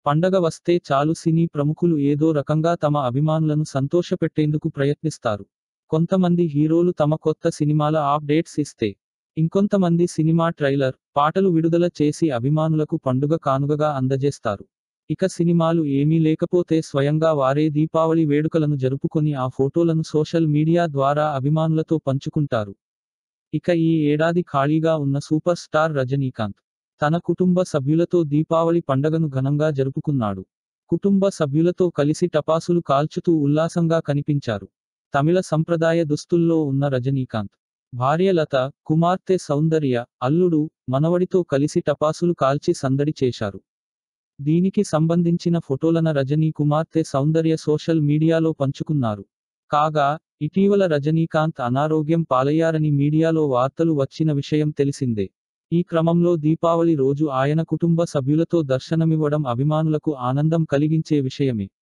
పండగ వస్తే చాలు సినీ ప్రముఖులు ఏదో రకంగా తమ అభిమానులను సంతోషపెట్టేందుకు ప్రయత్నిస్తారు. కొంతమంది హీరోలు తమ కొత్త సినిమాల అప్డేట్స్ ఇస్తే, ఇంకొంతమంది సినిమా ట్రైలర్, పాటలు విడుదల చేసి అభిమానులకు పండుగ కానుగగా అందజేస్తారు. ఇక సినిమాలు ఏమీ లేకపోతే స్వయంగా వారే దీపావళి వేడుకలను జరుపుకొని ఆ ఫోటోలను సోషల్ మీడియా ద్వారా అభిమానులతో పంచుకుంటారు. ఇక ఈ ఏడాది ఖాళీగా ఉన్న సూపర్ స్టార్ రజనీకాంత్ తన కుటుంబ సభ్యులతో దీపావళి పండగను ఘనంగా జరుపుకున్నాడు. కుటుంబ సభ్యులతో కలిసి టపాసులు కాల్చుతూ ఉల్లాసంగా కనిపించారు. తమిళ సంప్రదాయ దుస్తుల్లో ఉన్న రజనీకాంత్ భార్య లత, కుమార్తె సౌందర్య, అల్లుడు, మనవడితో కలిసి టపాసులు కాల్చి సందడి చేశారు. దీనికి సంబంధించిన ఫోటోలన రజనీ కుమార్తె సౌందర్య సోషల్ మీడియాలో పంచుకున్నారు. కాగా, ఇటీవల రజనీకాంత్ అనారోగ్యం పాలయ్యారని మీడియాలో వార్తలు వచ్చిన విషయం తెలిసిందే. ఈ క్రమంలో దీపావళి రోజు ఆయన కుటుంబ సభ్యులతో దర్శనమివ్వడం అభిమానులకు ఆనందం కలిగించే విషయమే.